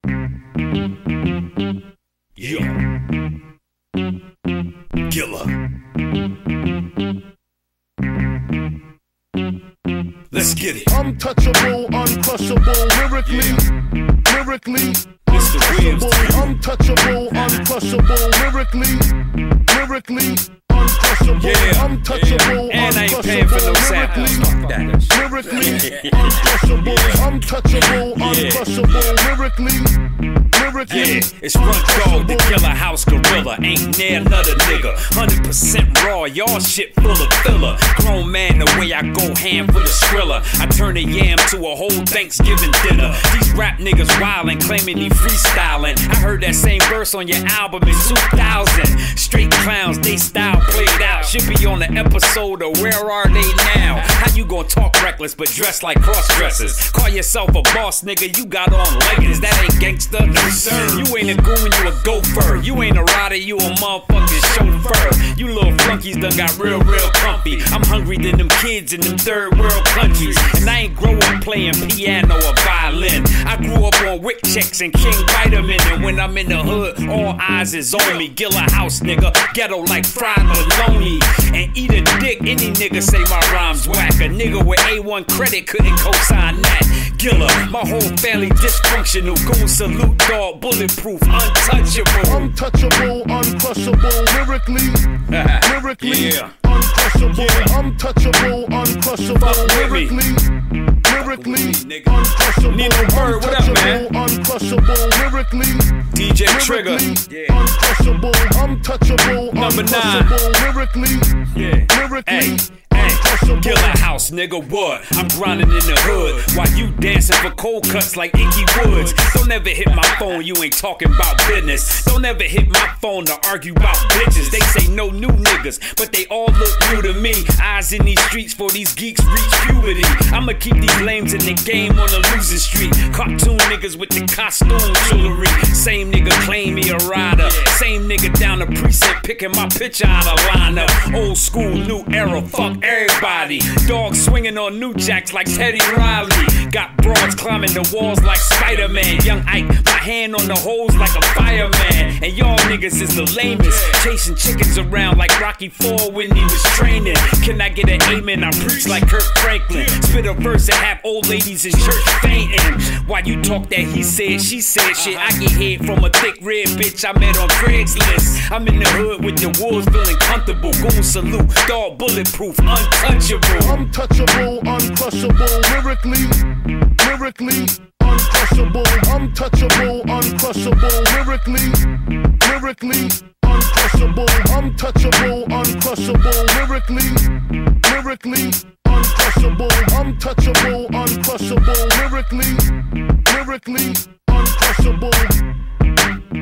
Yeah. Gilla. Let's get it. Untouchable, uncrushable, lyrically, untouchable, untouchable, uncrushable, lyrically, uncrushable, yeah. untouchable, and I ain't paying for no samples. Lyrically, untouchable, untouchable, uncrushable, lyrically. Yeah, it's Run Dog, the Killer House Gorilla. Ain't near another nigga. 100% raw, y'all shit full of filler. Grown man, the way I go ham full of Skrilla. I turn a yam to a whole Thanksgiving dinner. These rap niggas wildin', claiming he freestylin'. I heard that same verse on your album in 2000. Straight clowns, they style played out. Should be on the episode of Where Are They Now? How you gon' talk reckless but dress like cross-dressers? Call yourself a boss, nigga, you got on leggings. That ain't gangsta, no sir. You ain't a goon, you a gopher. You ain't a rider, you a motherfucking chauffeur. You little flunkies done got real comfy. I'm hungry than them kids in them third world countries. And I ain't grow up playing piano or violin. I grew up on Wick checks and King Vitamin. And when I'm in the hood, all eyes is on me. Gilla House, nigga, ghetto like fried bologna. And eat a dick, any nigga say my rhymes whack. A nigga with A1 credit couldn't co-sign that. Gilla, my whole family dysfunctional. Goon salute, dog, bulletproof, untouchable. Untouchable, uncrushable, lyrically, yeah. uncrushable, untouchable, uncrushable, lyrically, uncrushable, Nino Bird, what up, man? Uncrushable, lyrically, DJ Trigger, uncrushable, untouchable, Number 9, lyrically, Gilla House, nigga, what? I'm grinding in the hood while you dancing for cold cuts like Icky Woods. Don't ever hit my phone, you ain't talking about business. Don't ever hit my phone to argue about bitches. They say no new niggas, but they all look new to me. Eyes in these streets for these geeks reach puberty. I'ma keep these lames in the game on the losing street. Cartoon niggas with the costume jewelry. Same nigga claim me a rider. Same nigga down the precinct picking my picture out of lineup. Old school, new era, fuck everybody. Dog swinging on new jacks like Teddy Riley. Got broads climbing the walls like Spider-Man. Young Ike, my hand on the hose like a fireman. And y'all niggas is the lamest. Chasing chickens around like Rocky IV when he was training. Can I get an amen? I preach like Kirk Franklin. Spit a verse and have old ladies in church fainting. While you talk that he said, she said shit. I get head from a thick red bitch I met on Craigslist. I'm in the hood with the wolves feeling comfortable. Goon salute, dog bulletproof, untouchable. Untouchable, uncrushable, lyrically, uncrushable, untouchable, uncrushable, lyrically, uncrushable, untouchable, uncrushable, lyrically, uncrushable, untouchable, uncrushable, lyrically, uncrushable.